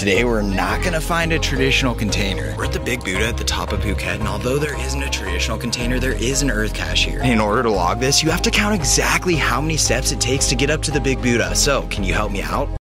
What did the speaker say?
Today we're not gonna find a traditional container. We're at the Big Buddha at the top of Phuket, and although there isn't a traditional container, there is an earth cache here. In order to log this, you have to count exactly how many steps it takes to get up to the Big Buddha. So, can you help me out?